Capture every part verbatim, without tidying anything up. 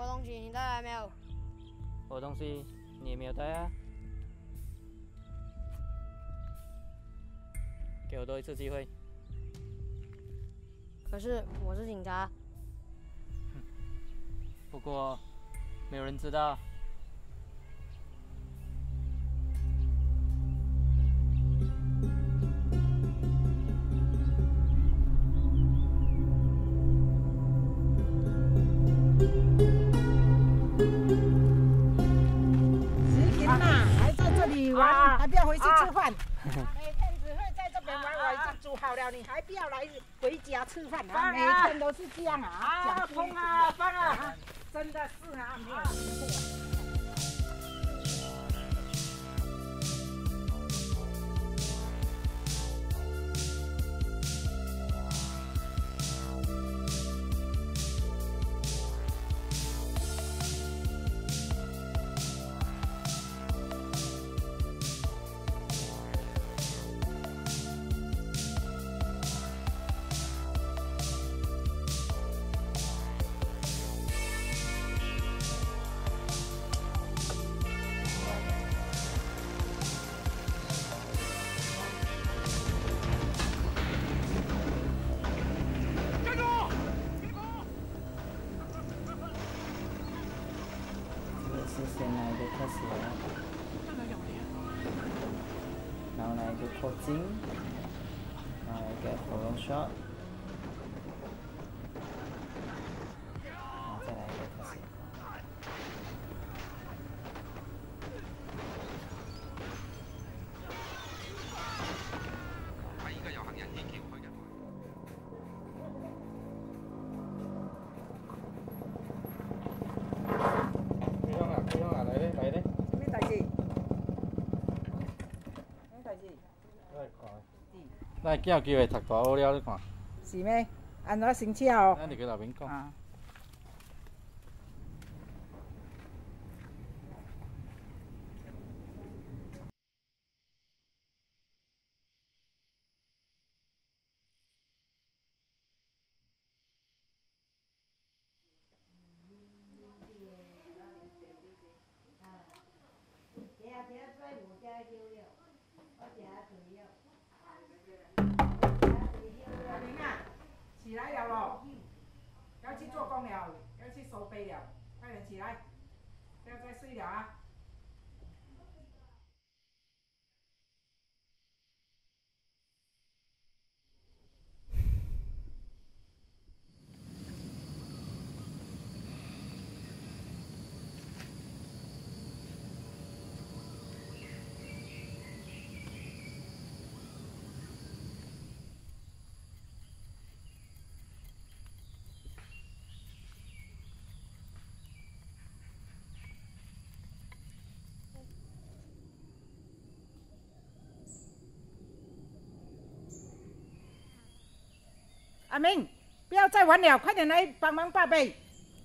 我东西你带来没有？ 我东西你也没有带啊。给我多一次机会。 可是我是警察。 不过没有人知道。 玩还不要回去吃饭，每天只会在这边玩，我已经煮好了，你还不要来回家吃饭啊？每天都是这样啊！啊，风啊，风啊，真的是啊，没有听过。 先来一个特写，然后来一个扩近，然后来一个 follow shot， 然后再来一个特写。 喺依個遊行人天橋區嘅。 咱叫有機會讀大學了，你看。 是咩？安怎生肖哦？ 咱就去那邊講。啊 起来了咯，要去做工了，要去收杯了，快点起来，不要再睡了啊！阿明，不要再玩了，快点来帮忙报备。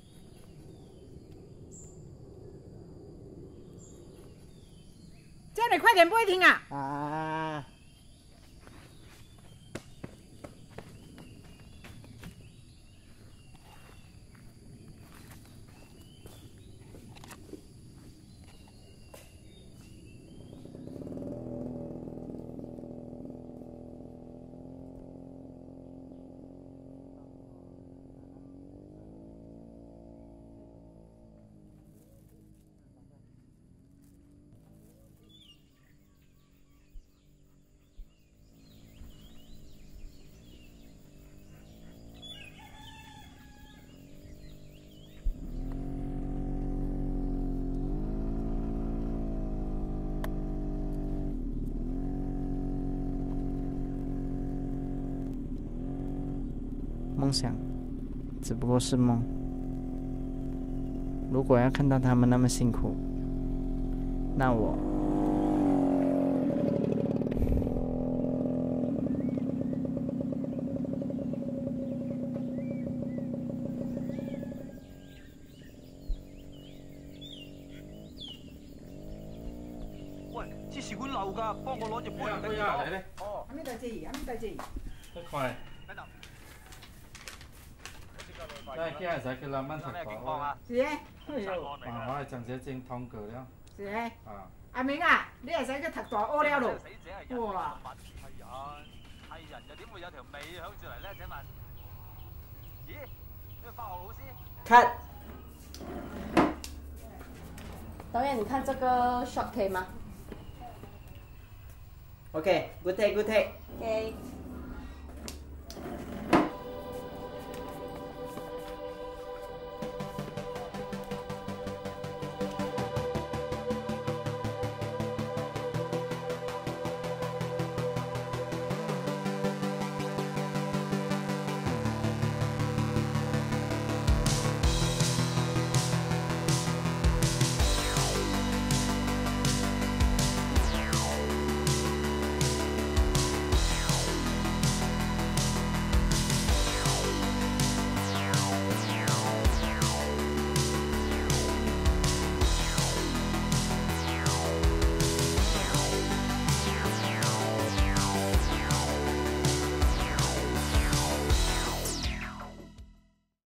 叫你快点不会听啊！ 啊！梦想只不过是梦。如果要看到他们那么辛苦，那我喂，支是碗漏㗎，幫我攞隻杯嚟得啊，嚟咧。 哦，有咩大志？有咩大志？ 快！ 等等。我即刻攞塊真係今日使佢兩蚊食飽。 是誒，哎呦， 漫畫係鄭姐正通過了。 是誒。 啊。 阿明啊，你係使去讀大屙了咯？哇！ 係人，係人又點會有條尾響住嚟咧？請問？咦？呢個化學老師 ？Cut。 导演，你看这个 shot 可以吗 ？OK，good take，good take。 OK。